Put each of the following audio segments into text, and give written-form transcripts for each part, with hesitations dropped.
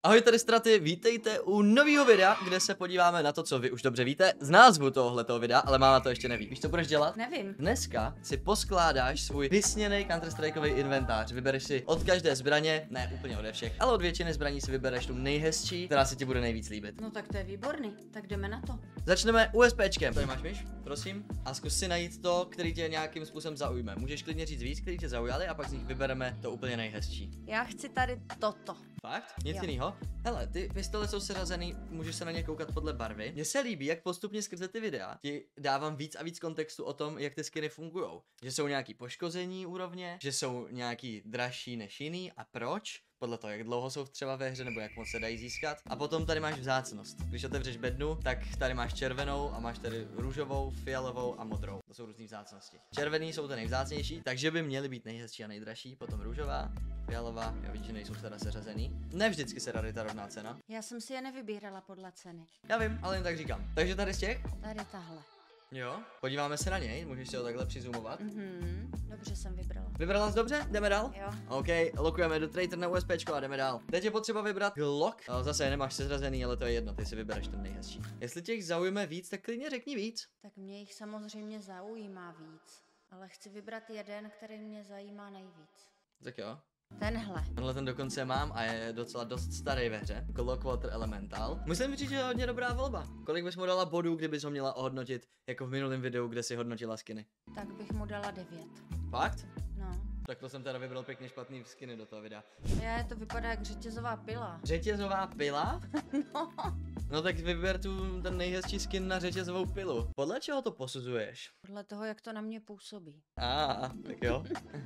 Ahoj tady Straty, vítejte u nového videa, kde se podíváme na to, co vy už dobře víte z názvu tohoto videa, ale máma to ještě neví. Víš, co budeš dělat? Nevím. Dneska si poskládáš svůj vysněný Counter-Strikeový inventář. Vybereš si od každé zbraně, ne úplně ode všech, ale od většiny zbraní si vybereš tu nejhezčí, která se ti bude nejvíc líbit. No tak to je výborný, tak jdeme na to. Začneme USPčkem. Tady máš myš, prosím. A zkus si najít to, který tě nějakým způsobem zaujme. Můžeš klidně říct víc, který tě zaujali, a pak z nich vybereme to úplně nejhezčí. Já chci tady toto. Fakt? Nic Jo. jinýho? Hele, ty pistole jsou seřazený, můžeš se na ně koukat podle barvy. Mně se líbí, jak postupně skrze ty videa ti dávám víc a víc kontextu o tom, jak ty skiny fungujou. Že jsou nějaký poškození úrovně, že jsou nějaký dražší než jiný a proč? Podle toho, jak dlouho jsou třeba ve hře nebo jak moc se dají získat. A potom tady máš vzácnost. Když otevřeš bednu, tak tady máš červenou a máš tady růžovou, fialovou a modrou. To jsou různé vzácnosti. Červený jsou ty nejvzácnější, takže by měly být nejhezčí a nejdražší. Potom růžová, fialová, já vidím, že nejsou teda seřazený. Ne vždycky se rarita rovná cena. Já jsem si je nevybírala podle ceny. Já vím, ale jen tak říkám. Takže tady z těch? Tady tahle. Jo, podíváme se na něj, můžeš si ho takhle přizumovat. Dobře jsem vybrala. Vybrala jsi dobře? Jdeme dál? Jo. OK, lokujeme do Traitor na USPčko a jdeme dál. Teď je potřeba vybrat Glock. Zase nemáš seřazený, ale to je jedno, ty si vybereš ten nejhezčí. Jestli těch zaujme víc, tak klidně řekni víc. Tak mě jich samozřejmě zaujímá víc. Ale chci vybrat jeden, který mě zajímá nejvíc. Tak jo. Tenhle. Tenhle ten dokonce mám a je docela dost starý ve hře. Glock Water Elemental. Musím říct, že je hodně dobrá volba. Kolik bys mu dala bodů, kdybys ho měla ohodnotit, jako v minulém videu, kde si hodnotila skiny? Tak bych mu dala 9. Fakt? No. Tak to jsem teda vybral pěkně špatný skiny do toho videa. To vypadá jak řetězová pila. Řetězová pila? No. No tak vyber tu ten nejhezčí skin na řetězovou pilu. Podle čeho to posuzuješ? Podle toho, jak to na mě působí. Tak jo.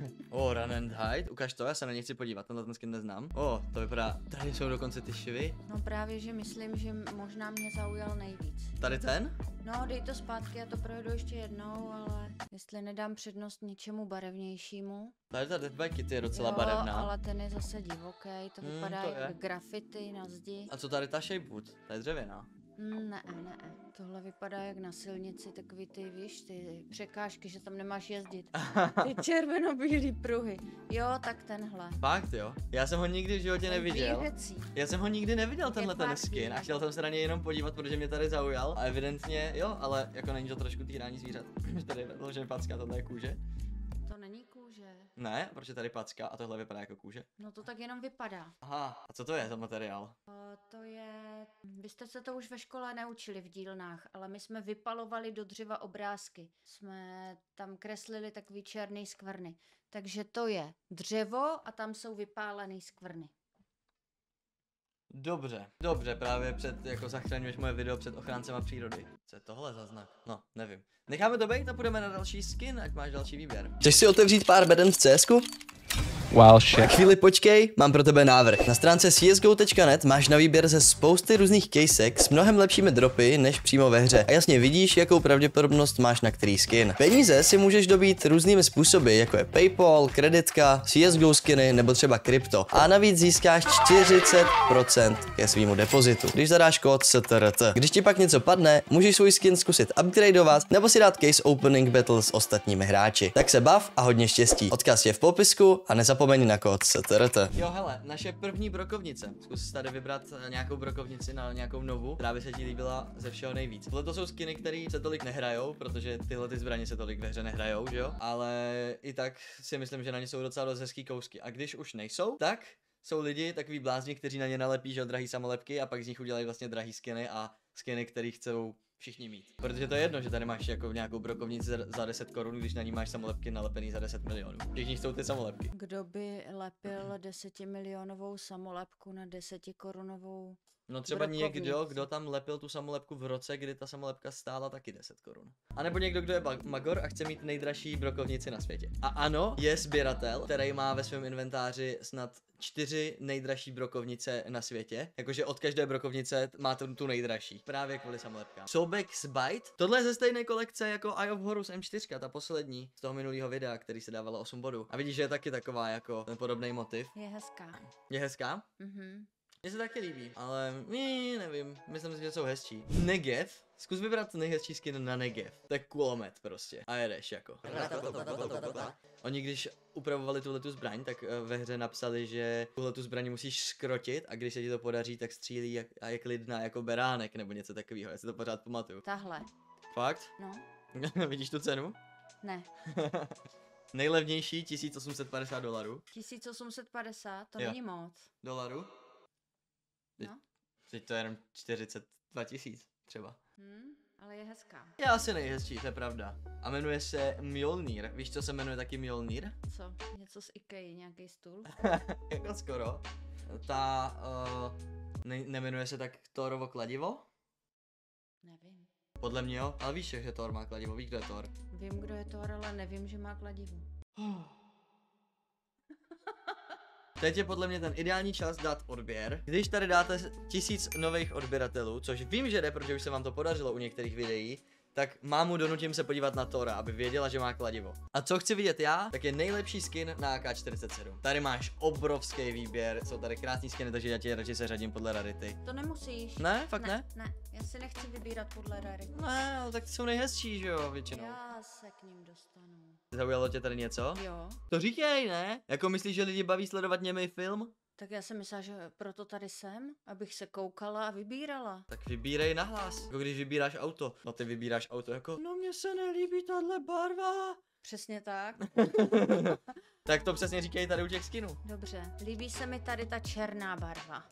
Run and hide, ukaž to, já se na ně chci podívat, tenhle ten skin neznám. To vypadá, tady jsou dokonce ty šivy. No právě, že myslím, že možná mě zaujal nejvíc. Tady ten? No, dej to zpátky, já to projedu ještě jednou, ale jestli nedám přednost něčemu barevnějšímu. Tady ta Deathbike Kitty je docela Jo, barevná. ale ten je zase divoký, to vypadá to jak je. grafity na zdi. A co tady ta Shapewood? Ta je dřevěná. Ne. Tohle vypadá jak na silnici, takový ty, víš, ty překážky, že tam nemáš jezdit. Ty červeno-bílý pruhy. Jo, tak tenhle. Fakt jo? Já jsem ho nikdy v životě neviděl. Bířecí. Já jsem ho nikdy neviděl, tenhle ten fakt skin, a bílý. chtěl jsem se na něj jenom podívat, protože mě tady zaujal. A evidentně jo, ale jako není to trošku týrání zvířat. Tady je vložený packa, tohle je kůže. To není kůže. Ne, proč je tady packa a tohle vypadá jako kůže? No to tak jenom vypadá. Aha, a co to je za materiál? To je... Vy jste se to už ve škole neučili v dílnách, ale my jsme vypalovali do dřeva obrázky. Jsme tam kreslili takový černý skvrny. Takže to je dřevo a tam jsou vypálený skvrny. Dobře, právě jako zachraňuješ moje video před ochráncema přírody. Co je tohle za znak? No, nevím. Necháme to být a půjdeme na další skin, ať máš další výběr. Chceš si otevřít pár beden v CSku? Wow, shit. Chvíli počkej, mám pro tebe návrh. Na stránce csgo.net máš na výběr ze spousty různých casek s mnohem lepšími dropy než přímo ve hře. A jasně vidíš, jakou pravděpodobnost máš na který skin. Peníze si můžeš dobít různými způsoby, jako je PayPal, kreditka, CSGO skiny nebo třeba krypto. A navíc získáš 40% ke svýmu depozitu, když zadáš kód STRT. Když ti pak něco padne, můžeš svůj skin zkusit upgradeovat nebo si dát case opening battle s ostatními hráči. Tak se bav a hodně štěstí. Odkaz je v popisku a nezapomeň na kód STRT. Jo hele, naše první brokovnice. Zkus tady vybrat nějakou brokovnici na nějakou novou, která by se ti líbila ze všeho nejvíc. Tohle to jsou skiny, které se tolik nehrajou, protože tyhle ty zbraně se tolik ve hře nehrajou, že jo? Ale i tak si myslím, že na ně jsou docela dost hezký kousky. A když už nejsou, tak jsou lidi, takový blázni, kteří na ně nalepí, že drahý samolepky a pak z nich udělají vlastně drahý skiny a skiny, které chcou všichni mít. Protože to je jedno, že tady máš jako nějakou brokovnici za 10 korun, když na ní máš samolepky nalepený za 10 milionů. Všichni chcou ty samolepky. Kdo by lepil 10milionovou samolepku na 10korunovou? No třeba brokovnici? někdo, kdo tam lepil tu samolepku v roce, kdy ta samolepka stála taky 10 korun. A nebo někdo, kdo je magor a chce mít nejdražší brokovnici na světě. A ano, je sběratel, který má ve svém inventáři snad 4 nejdražší brokovnice na světě. Jakože od každé brokovnice má tu nejdražší. Právě kvůli samolepkám. Sobex Byte. Tohle je ze stejné kolekce jako Eye of Horus M4, ta poslední z toho minulého videa, který se dávalo 8 bodů. A vidíš, že je taky taková jako ten podobný motiv. Je hezká. Je hezká? Mně se taky líbí, ale nevím, myslím si, že jsou hezčí. Negev, zkus vybrat nejhezčí skin na Negev. To je kulomet prostě. A jedeš jako. Oni když upravovali tuhletu zbraň, tak ve hře napsali, že tuhletu zbraň musíš skrotit a když se ti to podaří, tak střílí a je klidná jako beránek nebo něco takového. Já si to pořád pamatuju. Tahle. Fakt? No. Vidíš tu cenu? Ne. Nejlevnější $1850. 1850, to Jo. není moc. Dolarů? No. Teď to je jenom 42 000 třeba. Ale je hezká. Je asi nejhezčí, to je pravda. A jmenuje se Mjolnir. Víš, co se jmenuje taky Mjolnir? Co? Něco z IKEA, nějaký stůl? Jako skoro. Ta nemenuje se tak Thorovo kladivo? Nevím. Podle mě jo, ale víš, že Thor má kladivo, víš, kdo je Thor? Vím, kdo je Thor, ale nevím, že má kladivo. Teď je podle mě ten ideální čas dát odběr. Když tady dáte 1000 nových odběratelů, což vím, že jde, protože už se vám to podařilo u některých videí, tak mámu donutím se podívat na Thora, aby věděla, že má kladivo. A co chci vidět já, tak je nejlepší skin na AK-47. Tady máš obrovský výběr, jsou tady krásný skiny, takže já ti radši se řadím podle rarity. To nemusíš. Ne, fakt ne? Ne, já si nechci vybírat podle rarity. Ne, ale tak ty jsou nejhezčí, že jo, většinou. Já se k ním dostanu. Zaujalo tě tady něco? Jo. To říkej, ne? Jako myslíš, že lidi baví sledovat němej film? Tak já jsem myslela, že proto tady jsem, abych se koukala a vybírala. Tak vybírej nahlas, jako když vybíráš auto. No ty vybíráš auto jako, no mně se nelíbí tahle barva. Přesně tak. Tak to přesně říkají tady u těch skinů. Dobře, líbí se mi tady ta černá barva.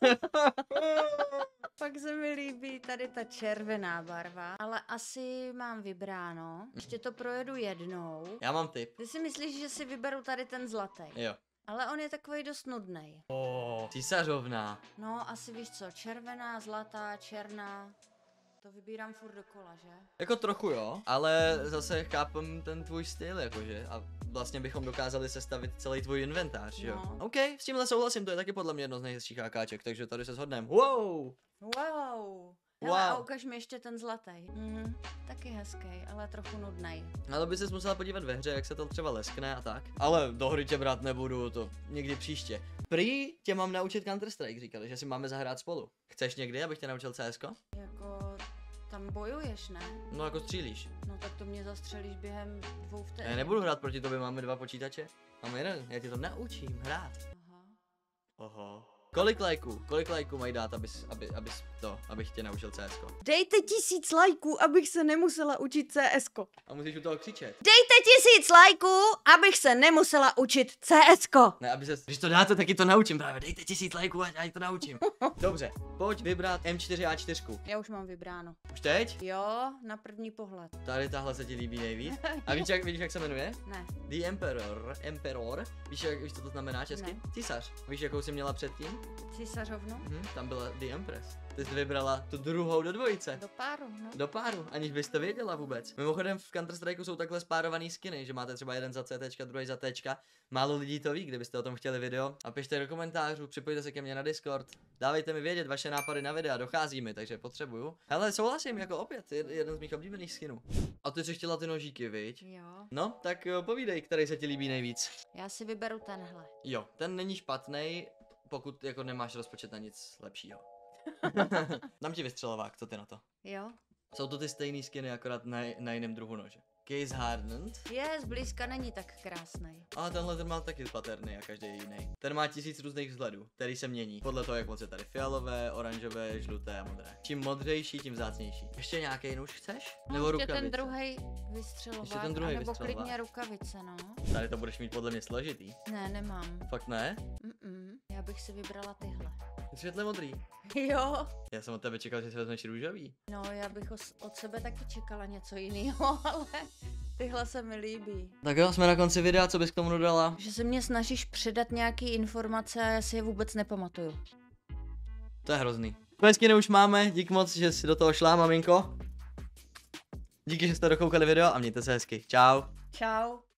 Pak se mi líbí tady ta červená barva, ale asi mám vybráno. Ještě to projedu jednou. Já mám tip. Ty si myslíš, že si vyberu tady ten zlatý, Jo. ale on je takový dost nudnej. Císařovna. No, asi víš co, červená, zlatá, černá. To vybírám furt dokola, že? Jako trochu jo, ale zase chápem ten tvůj styl, jakože. A vlastně bychom dokázali sestavit celý tvůj inventář, jo. No. OK, s tímhle souhlasím, to je taky podle mě jedno z nejhezčích AKček, takže tady se shodneme. Wow! Wow. Hele, a Wow. ukaž mi ještě ten zlatý. Taky hezký, ale trochu nudnej. Ale by ses musela podívat ve hře, jak se to třeba leskne a tak. Ale do hry tě brát nebudu, to někdy příště. Prý tě mám naučit Counter-Strike, říkali, že si máme zahrát spolu. Chceš někdy, abych tě naučil CSko? Jako, tam bojuješ, ne? No jako střílíš. No tak to mě zastřelíš během 2 vteřin. Já nebudu hrát proti tobě, máme 2 počítače. Máme jeden, já ti to naučím hrát. Aha. Oho. Kolik lajků mají dát, abych tě naučil CSko? Dejte 1000 lajků, abych se nemusela učit CSko. A musíš u toho křičet. Dejte 1000 lajků, abych se nemusela učit CSko. Ne, aby se, když to dáte, taky to naučím právě. Dejte 1000 lajků, ať to naučím. Dobře, pojď vybrat M4A4. Já už mám vybráno. Už teď? Jo, na první pohled. Tady tahle se ti líbí nejvíc. A víš, jak se jmenuje? Ne. The Emperor. Víš, co to znamená česky? Ne. Císař. Víš, jakou jsi měla předtím? Císařovnu? Tam byla The Empress. Ty jsi vybrala tu druhou do dvojice. Do páru, no. Do páru, aniž byste věděla vůbec. Mimochodem v Counter-Strikeu jsou takhle spárovaný skiny, že máte třeba jeden za CT, druhý za T. Málo lidí to ví, kdybyste o tom chtěli video. A pište do komentářů, připojte se ke mně na Discord. Dávejte mi vědět vaše nápady na videa, dochází mi, takže potřebuju. Hele, souhlasím, jako opět, jeden z mých oblíbených skinů. A ty jsi chtěla ty nožíky, viď? Jo. No, tak povídej, který se ti líbí nejvíc. Já si vyberu tenhle. Jo, ten není špatný, pokud jako nemáš rozpočet na nic lepšího. Dám ti vystřelovák, co ty na to? Jo. Jsou to ty stejný skiny, akorát na jiném druhu nože. Case Hardened. Je, zblízka není tak krásný. A tenhle ten má taky paterny a každý jiný. Ten má 1000 různých vzhledů, který se mění. Podle toho, jak moc je tady fialové, oranžové, žluté a modré. Čím modřejší, tím vzácnější. Ještě nějaký nůž chceš? No, Nebo ještě rukavice? ten druhý vystřelovák, Ještě ten druhej nebo vystřelovák. klidně rukavice, no. Tady to budeš mít podle mě složitý. Ne, nemám. Fakt ne? Já bych si vybrala tyhle. Světle modrý. Jo. Já jsem od tebe čekal, že si vezmeš růžový. No, já bych od sebe taky čekala něco jiného, ale tyhle se mi líbí. Tak jo, jsme na konci videa, co bys k tomu dodala? Že se mě snažíš předat nějaký informace a já si je vůbec nepamatuju. To je hrozný. Tvoje skiny už máme, dík moc, že jsi do toho šla, maminko. Díky, že jste dokoukali video a mějte se hezky. Čau. Čau.